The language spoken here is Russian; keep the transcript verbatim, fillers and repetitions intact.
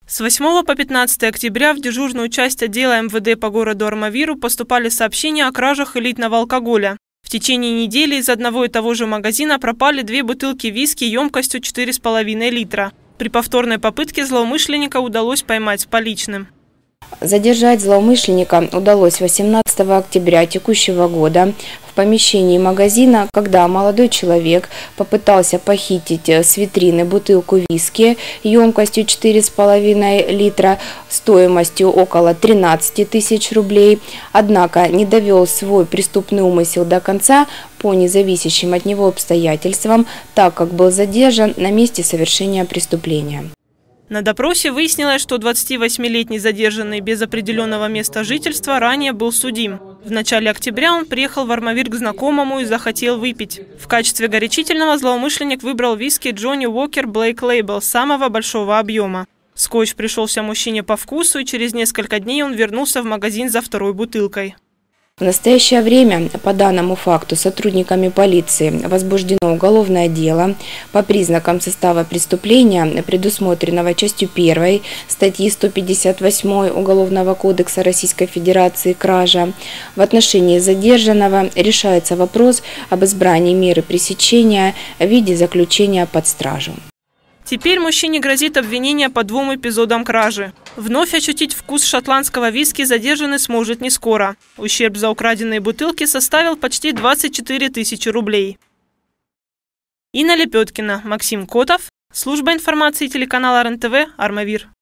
С восьмого по пятнадцатое октября в дежурную часть отдела эм вэ дэ по городу Армавиру поступали сообщения о кражах элитного алкоголя. В течение недели из одного и того же магазина пропали две бутылки виски емкостью четыре с половиной литра. При повторной попытке злоумышленника удалось поймать с поличным. Задержать злоумышленника удалось восемнадцатого октября текущего года в помещении магазина, когда молодой человек попытался похитить с витрины бутылку виски емкостью четыре с половиной литра стоимостью около тринадцати тысяч рублей. Однако не довел свой преступный умысел до конца по независящим от него обстоятельствам, так как был задержан на месте совершения преступления. На допросе выяснилось, что двадцативосьмилетний задержанный без определенного места жительства ранее был судим. В начале октября он приехал в Армавир к знакомому и захотел выпить. В качестве горячительного злоумышленник выбрал виски Джонни Уокер Блэк Лейбл самого большого объема. Скотч пришелся мужчине по вкусу, и через несколько дней он вернулся в магазин за второй бутылкой. В настоящее время по данному факту сотрудниками полиции возбуждено уголовное дело по признакам состава преступления, предусмотренного частью первой статьи сто пятьдесят восемь Уголовного кодекса Российской Федерации «Кража». В отношении задержанного решается вопрос об избрании меры пресечения в виде заключения под стражу. Теперь мужчине грозит обвинение по двум эпизодам кражи. Вновь ощутить вкус шотландского виски задержанный сможет не скоро. Ущерб за украденные бутылки составил почти двадцать четыре тысячи рублей. Инна Лепеткина, Максим Котов. Служба информации телеканала эр эн тэ вэ, Армавир.